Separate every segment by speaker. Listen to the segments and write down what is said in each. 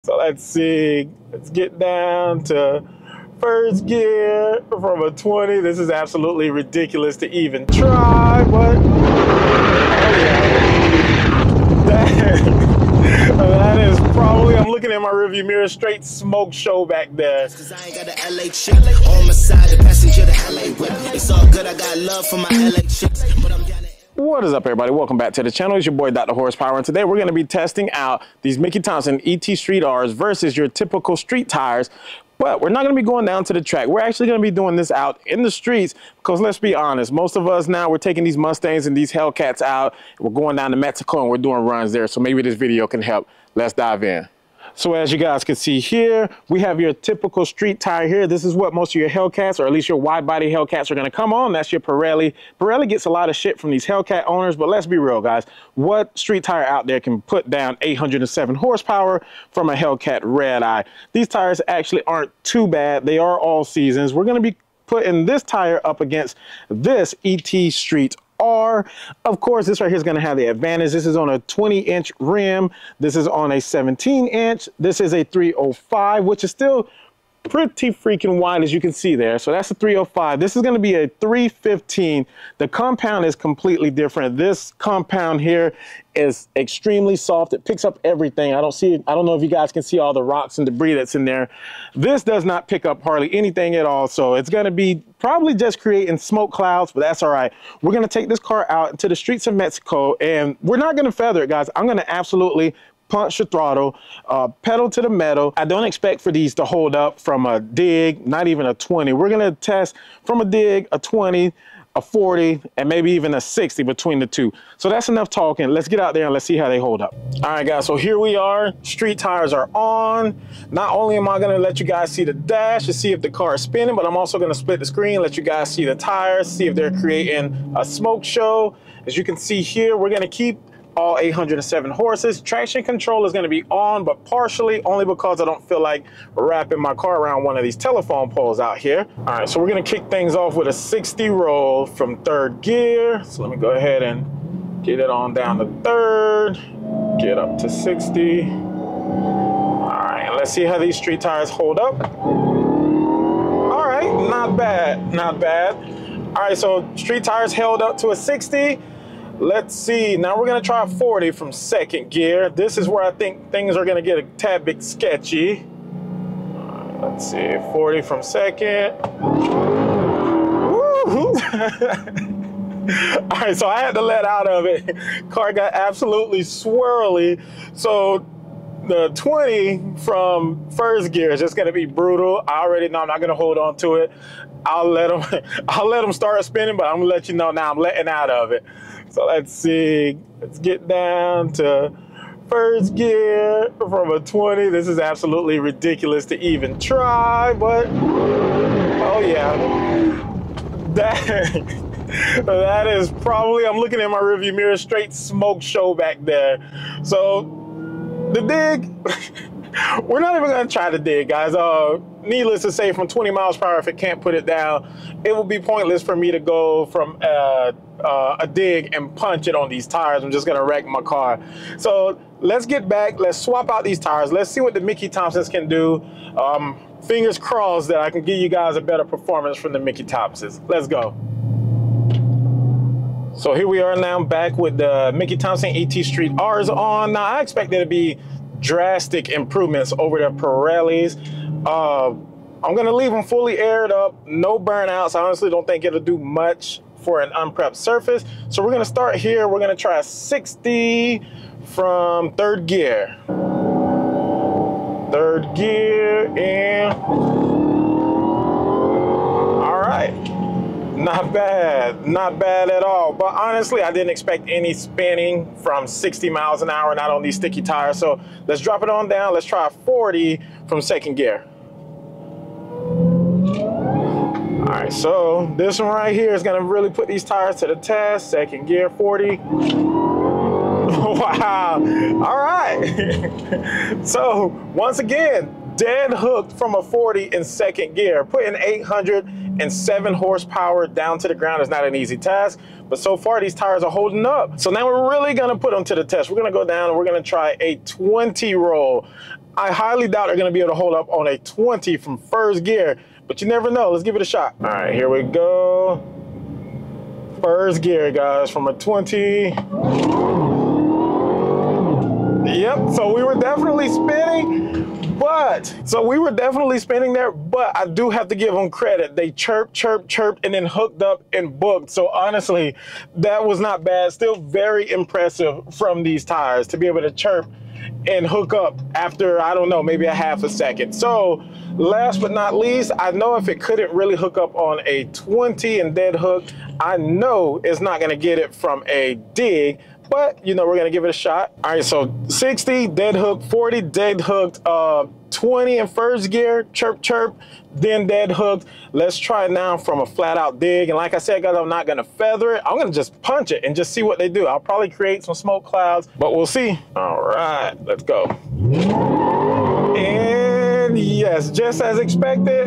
Speaker 1: So let's see. Let's get down to first gear from a 20. This is absolutely ridiculous to even try, but oh yeah. That is probably, I'm looking at my rearview mirror, straight smoke show back there.
Speaker 2: Cause I ain't got the LA chick on my side, the passenger, the LA whip. It's all good, I got love for my LA chicks, but I'm down.
Speaker 1: What is up, everybody? Welcome back to the channel. It's your boy, Dr. Horsepower, and today we're going to be testing out these Mickey Thompson ET Street Rs versus your typical street tires. But we're not going to be going down to the track. We're actually going to be doing this out in the streets because let's be honest, most of us now, we're taking these Mustangs and these Hellcats out. We're going down to Mexico and we're doing runs there. So maybe this video can help. Let's dive in. So as you guys can see here, we have your typical street tire here. This is what most of your Hellcats, or at least your wide body Hellcats, are going to come on. That's your Pirelli. Pirelli gets a lot of shit from these Hellcat owners, but let's be real, guys. What street tire out there can put down 807 horsepower from a Hellcat Red Eye? These tires actually aren't too bad. They are all seasons. We're going to be putting this tire up against this ET Street R. Of course, this right here is going to have the advantage. This is on a 20-inch rim. This is on a 17-inch. This is a 305, which is still pretty freaking wide, as you can see there. So that's a 305. This is going to be a 315. The compound is completely different. This compound here is extremely soft. It picks up everything. I don't know if you guys can see all the rocks and debris that's in there. This does not pick up hardly anything at all. So it's going to be probably just creating smoke clouds, but that's all right. We're going to take this car out into the streets of Mexico, and we're not going to feather it, guys. I'm going to absolutely punch the throttle, pedal to the metal. I don't expect for these to hold up from a dig, not even a 20. We're gonna test from a dig, a 20, a 40, and maybe even a 60 between the two. So that's enough talking. Let's get out there and let's see how they hold up. All right, guys, so here we are. Street tires are on. Not only am I gonna let you guys see the dash to see if the car is spinning, but I'm also gonna split the screen, let you guys see the tires, see if they're creating a smoke show. As you can see here, we're gonna keep all 807 horses. Traction control is going to be on, but partially, only because I don't feel like wrapping my car around one of these telephone poles out here. All right, so we're going to kick things off with a 60 roll from third gear. So let me go ahead and get it on down to third, get up to 60. All right, and let's see how these street tires hold up. All right, not bad, not bad. All right, so street tires held up to a 60. Let's see, now we're gonna try 40 from second gear. This is where I think things are gonna get a tad bit sketchy. Let's see, 40 from second. Woo! All right, so I had to let out of it. Car got absolutely swirly. So the 20 from first gear is just gonna be brutal. I already know I'm not gonna hold on to it. I'll let them start spinning, but I'm gonna let you know now I'm letting out of it. So let's see, let's get down to first gear from a 20. This is absolutely ridiculous to even try, but oh yeah. That is probably, I'm looking at my rearview mirror, straight smoke show back there. So the dig, we're not even gonna try to dig, guys. Needless to say, from 20 miles per hour, if it can't put it down, it will be pointless for me to go from a dig and punch it on these tires. I'm just gonna wreck my car. So let's get back, let's swap out these tires. Let's see what the Mickey Thompsons can do. Fingers crossed that I can give you guys a better performance from the Mickey Thompsons. Let's go. So here we are now back with the Mickey Thompson ET Street Rs on. Now I expect there to be drastic improvements over the Pirellis. I'm gonna leave them fully aired up, no burnouts. I honestly don't think it'll do much for an unprepped surface. So we're gonna start here. We're gonna try 60 from third gear. Third gear, and all right. Not bad, not bad at all. But honestly, I didn't expect any spinning from 60 miles an hour, not on these sticky tires. So let's drop it on down. Let's try 40 from second gear. All right, so this one right here is gonna really put these tires to the test. Second gear, 40. Wow, all right. So once again, dead hooked from a 40 in second gear. Putting 807 horsepower down to the ground is not an easy task, but so far these tires are holding up. So now we're really gonna put them to the test. We're gonna go down and we're gonna try a 20 roll. I highly doubt they're gonna be able to hold up on a 20 from first gear, but you never know. Let's give it a shot. All right, here we go. First gear, guys, from a 20. Yep, so we were definitely spinning, but I do have to give them credit. They chirped, and then hooked up and booked. So honestly, that was not bad. Still very impressive from these tires to be able to chirp and hook up after, I don't know, maybe a half a second. So last but not least, I know if it couldn't really hook up on a 20 and dead hook, I know it's not gonna get it from a dig, but you know, we're gonna give it a shot. All right, so 60 dead hook, 40 dead hooked, 20 in first gear, chirp, then dead hooked. Let's try it now from a flat out dig. And like I said, guys, I'm not gonna feather it. I'm gonna just punch it and just see what they do. I'll probably create some smoke clouds, but we'll see. All right, let's go. And yes, just as expected.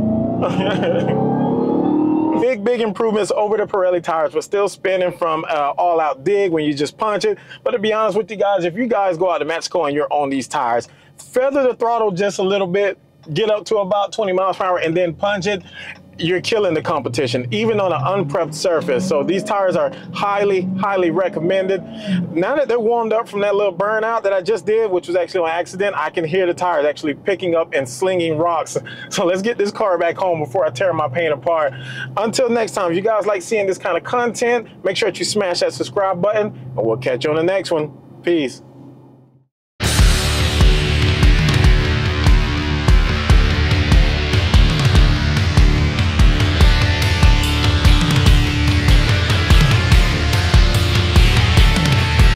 Speaker 1: Big improvements over the Pirelli tires, but still spinning from all out dig when you just punch it. But to be honest with you guys, if you guys go out to Mexico and you're on these tires, feather the throttle just a little bit, get up to about 20 miles per hour and then punch it, you're killing the competition, even on an unprepped surface. So these tires are highly recommended. Now that they're warmed up from that little burnout that I just did, which was actually an accident, I can hear the tires actually picking up and slinging rocks. So let's get this car back home before I tear my paint apart. Until next time, if you guys like seeing this kind of content, make sure that you smash that subscribe button, and we'll catch you on the next one. Peace.